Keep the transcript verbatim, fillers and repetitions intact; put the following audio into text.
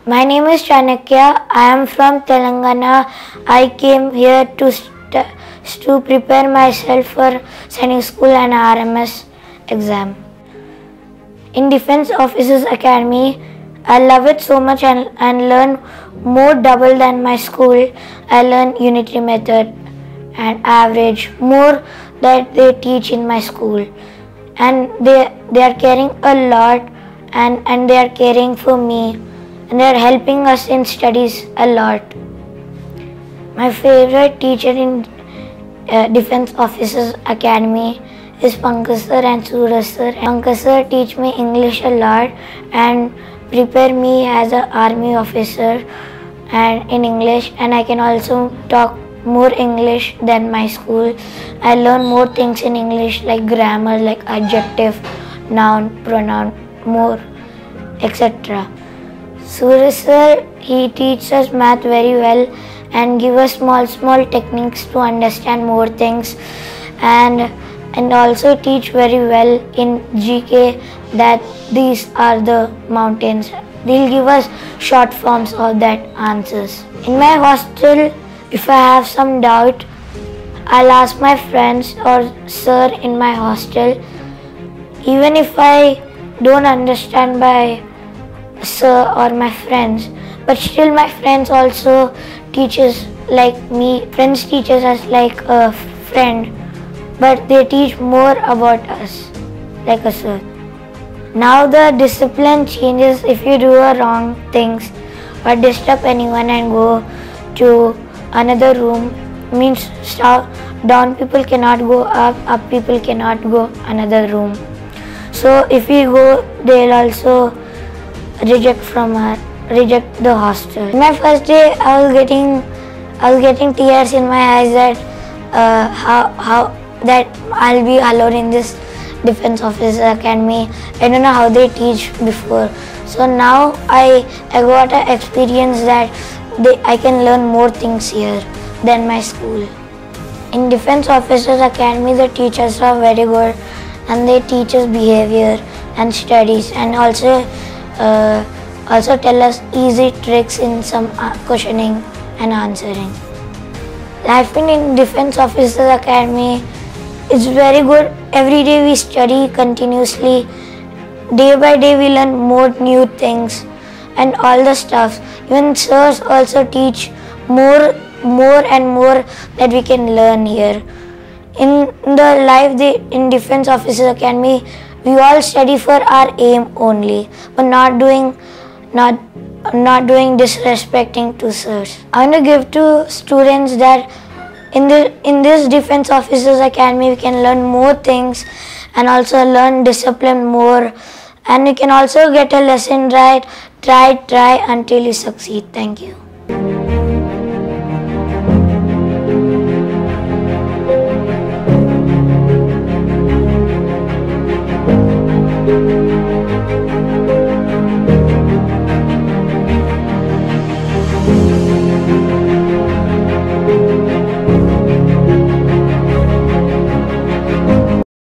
My name is Chanakya. I am from Telangana. I came here to to prepare myself for Sainik School and R M S exam. In Defence Officers Academy, I love it so much and, and learn more double than my school. I learn unitary method and average more that they teach in my school, and they they are caring a lot and and they are caring for me and they are helping us in studies a lot. My favorite teacher in uh, Defence Officers Academy is Pankaj sir and Suraj sir. Pankaj sir teach me English a lot and prepare me as an army officer and in English, and I can also talk more English than my school. I learn more things in English like grammar, like adjective, noun, pronoun, more, et cetera. Suraj sir, he teaches us math very well and give us small small techniques to understand more things, and and also teach very well in G K that these are the mountains. They'll give us short forms of that answers. In my hostel, if I have some doubt, I'll ask my friends or sir in my hostel. Even if I don't understand by sir or my friends, but still my friends also teaches like me. Friends teaches us like a friend, but they teach more about us like a sir. Now the discipline changes if you do a wrong things or disturb anyone and go to another room. Means down people cannot go up, up people cannot go another room. So if we go, they'll also reject from our reject the hostel. In my first day, I was getting I was getting tears in my eyes that uh, how how that I'll be alone in this Defence Officers Academy. I don't know how they teach before. So now I I got an experience that they, I can learn more things here than my school. In Defence Officers Academy, the teachers are very good and they teach us behavior and studies, and also uh, also tell us easy tricks in some uh, questioning and answering. Life in Defence Officers Academy is very good. Every day we study continuously. Day by day we learn more new things and all the stuff. Even sirs also teach more more and more that we can learn here. In the life they, in Defence Officers Academy, we all study for our aim only, but not doing not not doing disrespecting to sirs. I want to give to students that in the in this Defence Officers Academy we can learn more things and also learn discipline more, and you can also get a lesson right. Try try until you succeed. Thank you.